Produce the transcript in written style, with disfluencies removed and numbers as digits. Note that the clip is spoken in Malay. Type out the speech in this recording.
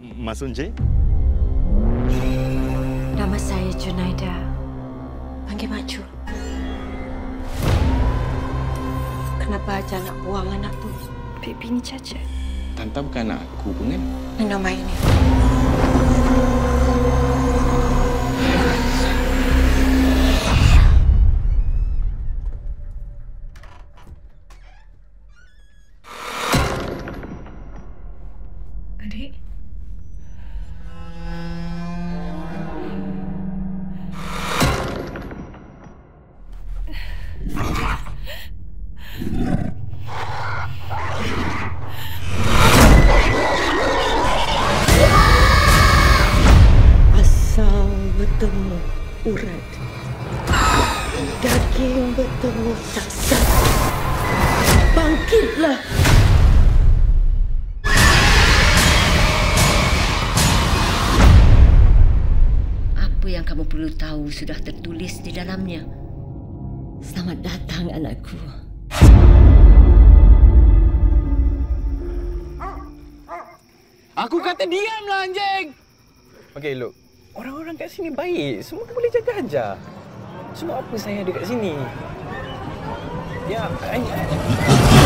Mas Unje? Nama saya Junaida. Panggil Mak Ju. Kenapa aja nak buang anak tu? Baby ni cacat. Tante bukan anak aku pun kan? Minum air ni. Adik. Asal bertemu urat, daging bertemu jasad. Bangkitlah! Apa yang kamu perlu tahu sudah tertulis di dalamnya. Selamat datang, anakku. Aku kata diamlah anjing! Okey, look. Orang-orang kat sini baik. Semua boleh jaga ajar. Semua apa saya ada kat sini. Ya, anjing.